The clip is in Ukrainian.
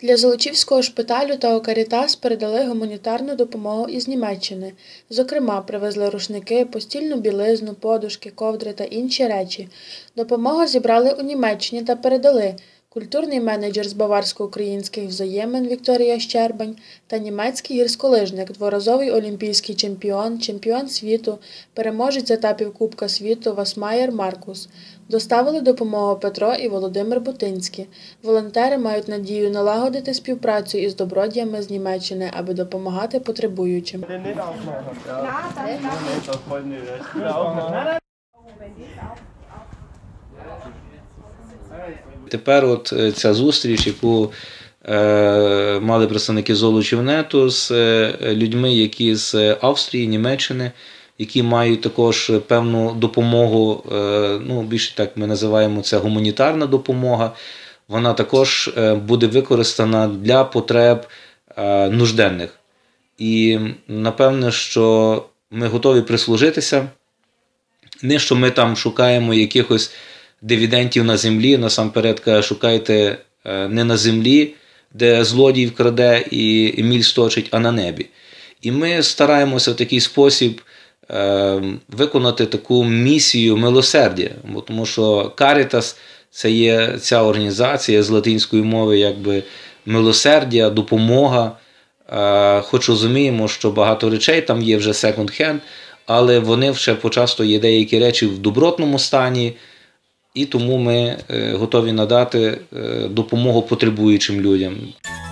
Для Золочівського шпиталю та Карітас передали гуманітарну допомогу із Німеччини. Зокрема, привезли рушники, постільну білизну, подушки, ковдри та інші речі. Допомогу зібрали у Німеччині та передали культурний менеджер з баварсько-українських взаємин Вікторія Щербань та німецький гірськолижник, дворазовий олімпійський чемпіон, чемпіон світу, переможець етапів Кубка світу Васмаєр Маркус. Доставили допомогу Петро і Володимир Бутинські. Волонтери мають надію налагодити співпрацю із добродіями з Німеччини, аби допомагати потребуючим. Тепер ця зустріч, яку мали представники Золочівнету з людьми, які з Австрії, Німеччини, які мають також певну допомогу, більше так ми називаємо це гуманітарна допомога, вона також буде використана для потреб нужденних. І напевне, що ми готові прислужитися, не що ми там шукаємо якихось дивідендів на землі, насамперед шукайте не на землі, де злодій вкраде і міль сточить, а на небі. І ми стараємося в такий спосіб виконати таку місію милосердя, тому що Карітас – це є ця організація з латинської мови, якби милосердя, допомога. Хоч розуміємо, що багато речей там є вже секонд-хенд, але вони ще почасто є деякі речі в добротному стані, і тому ми готові надати допомогу потребуючим людям.